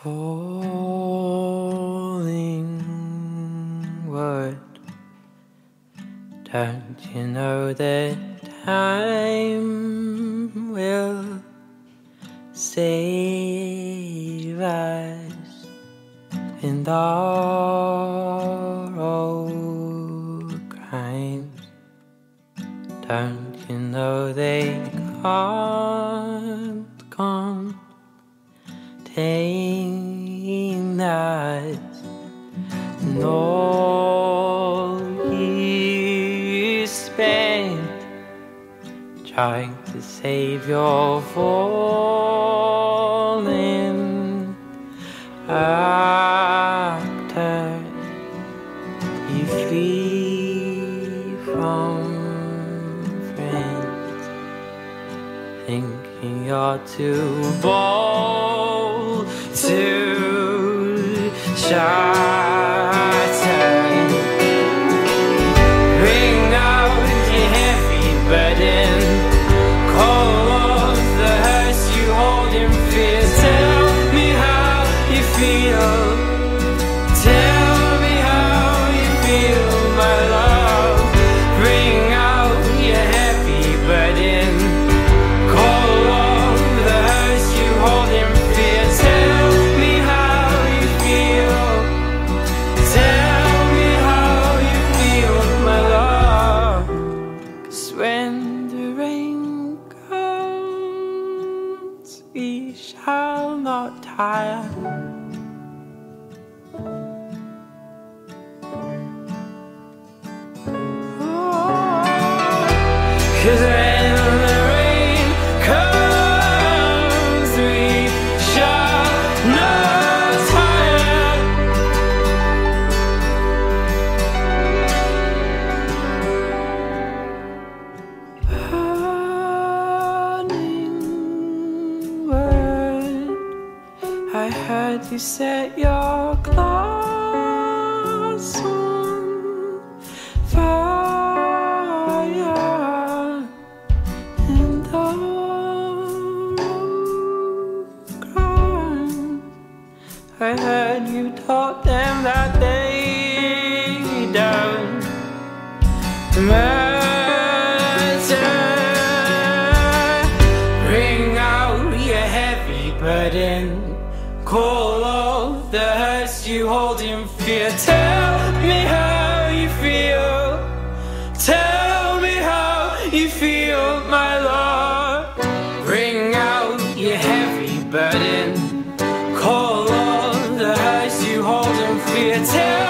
falling word. Don't you know that time will save us and our old crimes? Don't you know they can't contain us? And all you spent trying to save your fallen after you flee from friends, thinking you're too bold to shatter. Bring out your heavy burden, call off the hurts you hold in fear. Tell me how you feel. Tell me how you feel, my love. Bring out your heavy burden, call off the hurts you hold in fear. Tell me how you feel. Tell me how you feel, my love. 'Cause when the rain comes, we shall not tire. 'Cause when the rain comes, we shall not tire. Burning word, I heard you set your glass on fire, and all crime. I heard you taught them that they don't matter. Bring out your heavy burden, call all the hurts you hold in fear. Tell me how you feel. Tell me how you feel, my lord. Bring out your heavy burden, call all the hurts you hold in fear. Tell